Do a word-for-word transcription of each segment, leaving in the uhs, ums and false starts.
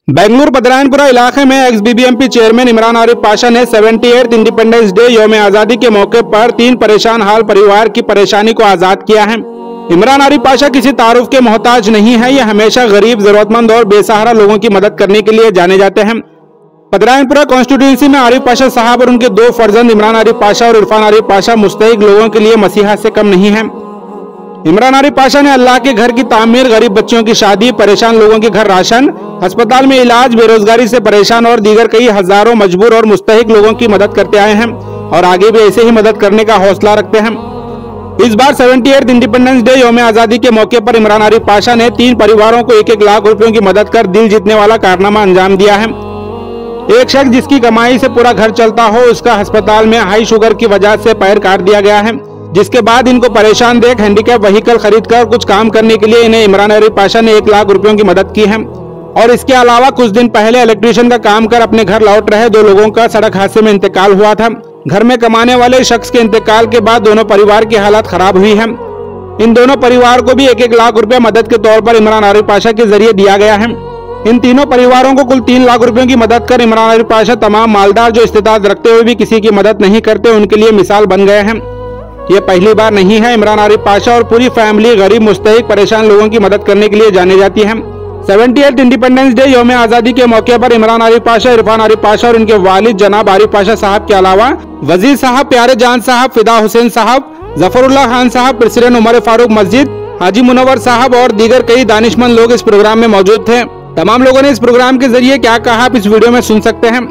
बेंगलुरु बदरायनपुरा इलाके में ex BBMP chairman Imran Arif Pasha ने अठहत्तरवें इंडिपेंडेंस डे यौम आज़ादी के मौके पर तीन परेशान हाल परिवार की परेशानी को आजाद किया है। इमरान आरिफ पाशा किसी तारुफ के मोहताज नहीं है। ये हमेशा गरीब, जरूरतमंद और बेसहारा लोगों की मदद करने के लिए जाने जाते हैं। बदरायनपुरा कॉन्स्टिट्यूंसी में आरिफ पाशा साहब और उनके दो फर्जंद इमरान आरिफ पाशा और इरफान आरिफ पाशा मुस्तहिक लोगों के लिए मसीहा से कम नहीं है। इमरान आरिफ पाशा ने अल्लाह के घर की तामीर, गरीब बच्चों की शादी, परेशान लोगों के घर राशन, अस्पताल में इलाज, बेरोजगारी से परेशान और दीगर कई हजारों मजबूर और मुस्तहिक लोगों की मदद करते आए हैं और आगे भी ऐसे ही मदद करने का हौसला रखते हैं। इस बार अठहत्तरवें इंडिपेंडेंस डे यौम आज़ादी के मौके पर इमरान आरिफ पाशा ने तीन परिवारों को एक एक लाख रुपयों की मदद कर दिल जीतने वाला कारनामा अंजाम दिया है। एक शख्स जिसकी कमाई से पूरा घर चलता हो, उसका अस्पताल में हाई शुगर की वजह से पैर काट दिया गया है, जिसके बाद इनको परेशान देख हैंडीकैप व्हीकल खरीद कर कुछ काम करने के लिए इन्हें इमरान आरिफ पाशा ने एक लाख रुपयों की मदद की है। और इसके अलावा कुछ दिन पहले इलेक्ट्रीशियन का काम कर अपने घर लौट रहे दो लोगों का सड़क हादसे में इंतकाल हुआ था। घर में कमाने वाले शख्स के इंतकाल के बाद दोनों परिवार की हालत खराब हुई है। इन दोनों परिवार को भी एक एक लाख रुपया मदद के तौर पर इमरान आरिफ पाशा के जरिए दिया गया है। इन तीनों परिवारों को कुल तीन लाख रुपयों की मदद कर इमरान आरिफ पाशा तमाम मालदार जो इस्तेताद रखते हुए भी किसी की मदद नहीं करते, उनके लिए मिसाल बन गए हैं। ये पहली बार नहीं है। इमरान आरिफ पाशा और पूरी फैमिली गरीब, मुस्तहिक, परेशान लोगों की मदद करने के लिए जाने जाती है। अठहत्तरवें इंडिपेंडेंस डे यौम आज़ादी के मौके पर इमरान आरिफ पाशा, इरफान आरिफ पाशा और इनके वालिद जनाब आरिफ पाशा साहब के अलावा वजीर साहब, प्यारे जान साहब, फिदा हुसैन साहब, जफरुल्लाह खान साहब, प्रेसिडेंट उमर फारूक मस्जिद, हाजी मुनव्वर साहब और दीगर कई दानिशमंद लोग इस प्रोग्राम में मौजूद थे। तमाम लोगों ने इस प्रोग्राम के जरिए क्या कहा आप इस वीडियो में सुन सकते हैं।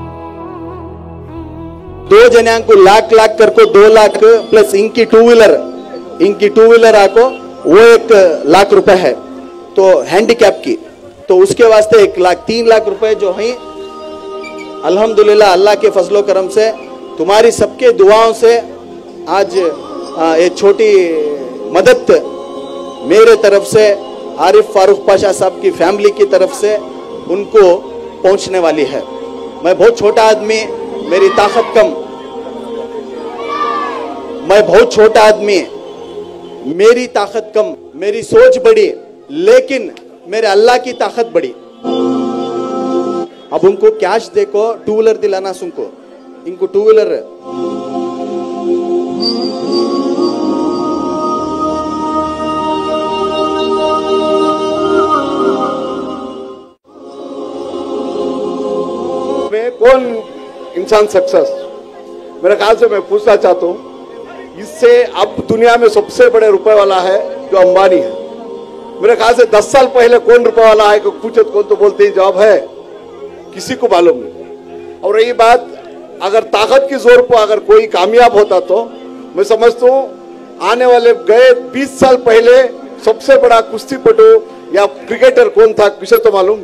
दो जन को लाख लाख कर को दो लाख प्लस इनकी टू व्हीलर इनकी टू व्हीलर आको वो एक लाख रुपए है, तो हैंडीकैप की, तो उसके वास्ते एक लाख तीन लाख रुपए जो है अल्हम्दुलिल्लाह अल्लाह के फजलो करम से तुम्हारी सबके दुआओं से आज ये छोटी मदद मेरे तरफ से आरिफ फारूक पाशा साहब की फैमिली की तरफ से उनको पहुंचने वाली है। मैं बहुत छोटा आदमी, मेरी ताकत कम, मैं बहुत छोटा आदमी, मेरी ताकत कम, मेरी सोच बड़ी, लेकिन मेरे अल्लाह की ताकत बड़ी। अब उनको कैश देखो, टू व्हीलर दिलाना सुनको, इनको टू व्हीलर में कौन इंसान सक्सेस, मेरे ख्याल से मैं पूछना चाहता हूँ, इससे अब दुनिया में सबसे बड़े रुपए वाला है जो अंबानी है। मेरे ख्याल से दस साल पहले कौन रुपए वाला है, पूछे कौन तो बोलते ही जवाब है किसी को मालूम नहीं। और रही बात अगर ताकत की जोर पर अगर कोई कामयाब होता तो मैं समझता हूँ आने वाले गए बीस साल पहले सबसे बड़ा कुश्ती पटु या क्रिकेटर कौन था किसे तो मालूम।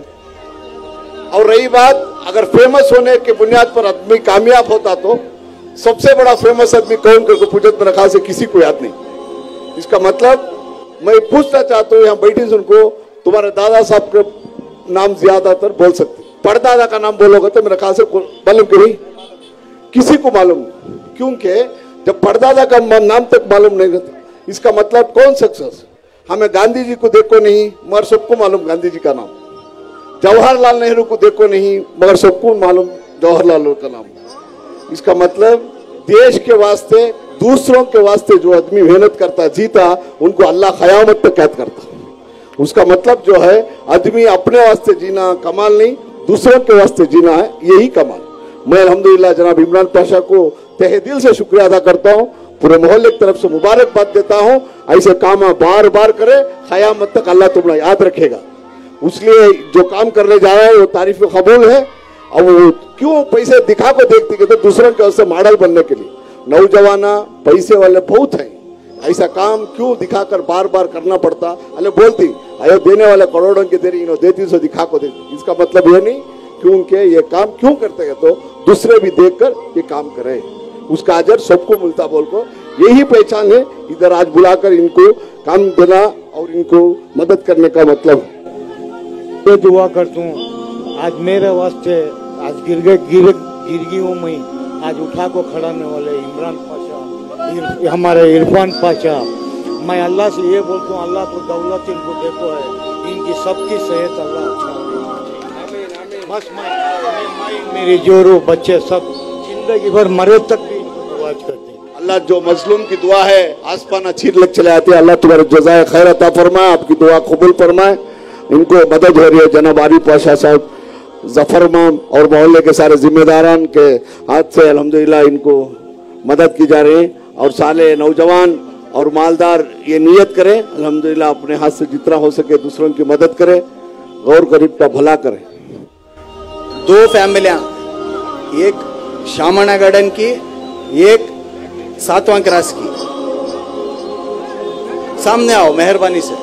और रही बात अगर फेमस होने के बुनियाद पर आदमी कामयाब होता तो सबसे बड़ा फेमस आदमी कौन करके पूछत मेरे ख्याल से किसी को याद नहीं। इसका मतलब मैं पूछना चाहता हूँ यहाँ बैठी उनको तुम्हारे दादा साहब के नाम ज्यादातर बोल सकते, परदादा का नाम बोलोगे तो मेरे ख्याल से मालूम कि नहीं किसी को मालूम, क्योंकि जब परदादा का नाम तक मालूम नहीं रहता इसका मतलब कौन सक्सेस। हमें गांधी जी को देखो नहीं मगर सबको मालूम गांधी जी का नाम, जवाहरलाल नेहरू को देखो नहीं मगर सबको मालूम जवाहरलाल नेहरू का नाम। इसका मतलब देश के वास्ते, दूसरों के वास्ते जो आदमी मेहनत करता जीता उनको अल्लाह क़यामत तक कैद करता। उसका मतलब जो है आदमी अपने वास्ते जीना कमाल नहीं, दूसरों के वास्ते जीना है, यही कमाल। मैं अल्हम्दुलिल्लाह जनाब इमरान पाशा को तहे दिल से शुक्रिया अदा करता हूँ, पूरे मोहल्ले की तरफ से मुबारकबाद देता हूँ। ऐसे काम बार बार करे, क़यामत तक अल्लाह तुम्हें याद रखेगा। इसलिए जो काम करने जा रहा है वो तारीफ कबूल है। और वो क्यों पैसे दिखा को देखती है तो दूसरों के उससे मॉडल बनने के लिए नौजवाना पैसे वाले बहुत हैं, ऐसा काम क्यों दिखाकर बार बार करना पड़ता। अरे बोलती अयो देने वाले करोड़ों की दे रही देती सो दिखा को देती, इसका मतलब ये नहीं क्योंकि ये काम क्यों करते हैं तो दूसरे भी देखकर ये काम करे, उसका अजर सबको मिलता बोल को यही पहचान है। इधर आज बुलाकर इनको काम देना और इनको मदद करने का मतलब ये दुआ करता हूँ आज मेरे वास्ते आज गिर गए गिर गिर गई हूँ मैं, आज उठा को खड़ाने वाले इमरान पाशा, हमारे इरफान पाशा, मैं अल्लाह से ये बोलता हूँ अल्लाह को दौलत इनको देखो है, इनकी सबकी सेहत अल्लाह अच्छा बस मैं मैं- मैं- मेरे जोरो बच्चे सब जिंदगी भर मरे तक भी दुआ करते हैं। अल्लाह जो मजलूम की दुआ है आसमान चीर लग चले आते हैं, अल्लाह तुम्हारे जज़ाए खैर अता फरमाए, आपकी दुआ कबूल फरमाए। इनको मदद हो रही है जनाब आरिफ पाशा साहब, जफर इमाम और मोहल्ले के सारे जिम्मेदारान के हाथ से अल्हम्दुलिल्लाह इनको मदद की जा रही है। और साले नौजवान और मालदार ये नियत करें अल्हम्दुलिल्लाह अपने हाथ से जितना हो सके दूसरों की मदद करें, गौर गरीब का भला करें। दो फैमिलियां, एक शामना गार्डन की, एक सातवां क्रास की, सामने आओ मेहरबानी से।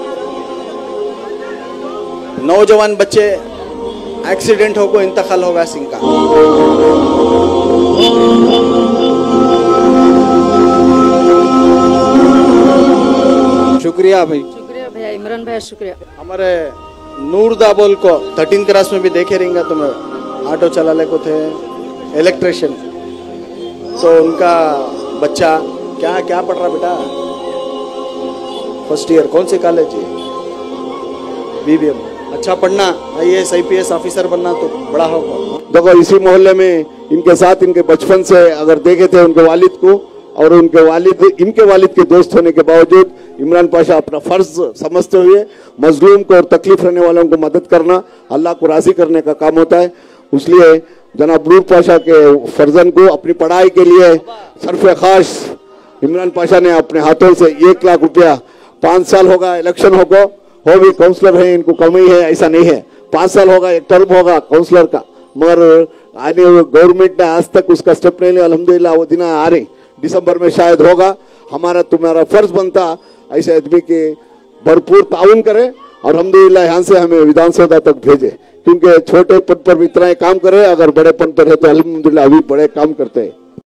नौजवान बच्चे एक्सीडेंट हो को इंतकाल होगा सिंह का। शुक्रिया भाई, शुक्रिया भैया, इमरान भैया शुक्रिया। हमारे नूर दाबोल को थर्टीन क्लास में भी देखे रहेंगे, तो मैं ऑटो चलाने को थे, इलेक्ट्रिशियन, तो उनका बच्चा क्या क्या पढ़ रहा बेटा? फर्स्ट ईयर, कौन से कॉलेज है? बीबीएम। अच्छा पढ़ना, आईएएस आईपीएस ऑफिसर बनना तो बड़ा होगा। देखो इसी मोहल्ले में इनके साथ इनके बचपन से अगर देखे थे उनके वालिद को, और उनके वालिद इनके वालिद के दोस्त होने के बावजूद इमरान पाशा अपना फर्ज समझते हुए मजलूम को और तकलीफ रहने वालों को मदद करना अल्लाह को राजी करने का काम होता है। इसलिए जनाब नूर पाशा के फर्जन को अपनी पढ़ाई के लिए सरफ खास इमरान पाशा ने अपने हाथों से एक लाख रुपया, पाँच साल होगा इलेक्शन होगा, हो भी काउंसलर है, इनको कमी है ऐसा नहीं है, पाँच साल होगा एक टर्म होगा काउंसलर का, मगर आने गवर्नमेंट ने आज तक उसका स्टेप नहीं लिया। अल्हम्दुलिल्लाह वो दिन आ रही, दिसंबर में शायद होगा। हमारा तुम्हारा फर्ज बनता ऐसे आदमी के भरपूर ताउन करे और अल्हम्दुलिल्लाह यहाँ से हमें विधानसभा तक भेजे, क्योंकि छोटे पद पर भी इतना ही काम करे, अगर बड़े पद पर है तो अल्हम्दुलिल्लाह अभी बड़े काम करते हैं।